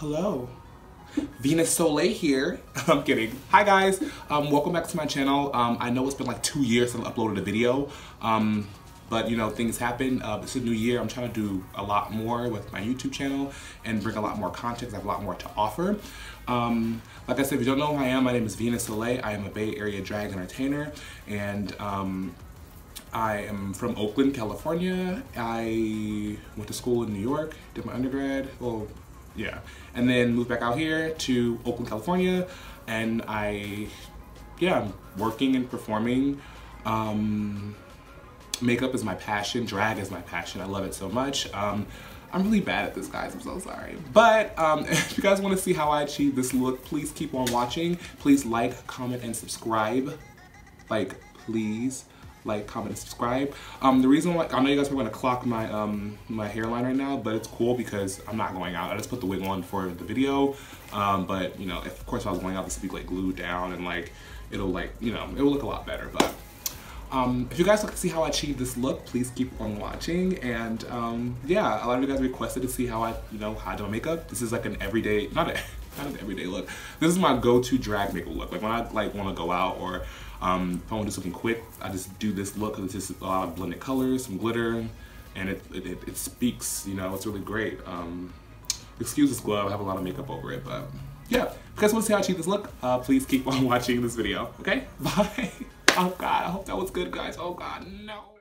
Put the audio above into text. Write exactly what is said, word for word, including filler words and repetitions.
Hello, Venus Soleil here. I'm kidding. Hi guys, um, welcome back to my channel. Um, I know it's been like two years since I uploaded a video, um, but you know, things happen. Uh, it's a new year. I'm trying to do a lot more with my YouTube channel and bring a lot more content. I have a lot more to offer. Um, like I said, if you don't know who I am, my name is Venus Soleil. I am a Bay Area drag entertainer, and um, I am from Oakland, California. I went to school in New York, did my undergrad, well, yeah, and then moved back out here to Oakland, California, and I, yeah, I'm working and performing. Um, makeup is my passion, drag is my passion, I love it so much. Um, I'm really bad at this, guys, I'm so sorry. But um, if you guys want to see how I achieve this look, please keep on watching. Please like, comment, and subscribe. Like, please. Like, comment, and subscribe. Um, the reason why, I know you guys are going to clock my um, my hairline right now, but it's cool because I'm not going out. I just put the wig on for the video, um, but you know, if, of course if I was going out, this would be like glued down and like, it'll like, you know, it will look a lot better. But um, if you guys like to see how I achieve this look, please keep on watching. And um, yeah, a lot of you guys requested to see how I, you know, how I do my makeup. This is like an everyday, not a, not an everyday look. This is my go-to drag makeup look. Like when I like want to go out or Um, if I want to do something quick, I just do this look because it's just a lot of blended colors, some glitter, and it, it, it, it speaks, you know, it's really great. Um, excuse this glove, I have a lot of makeup over it, but yeah. If you guys want to see how I achieve this look, uh, please keep on watching this video, okay? Bye. Oh God, I hope that was good, guys. Oh God, no.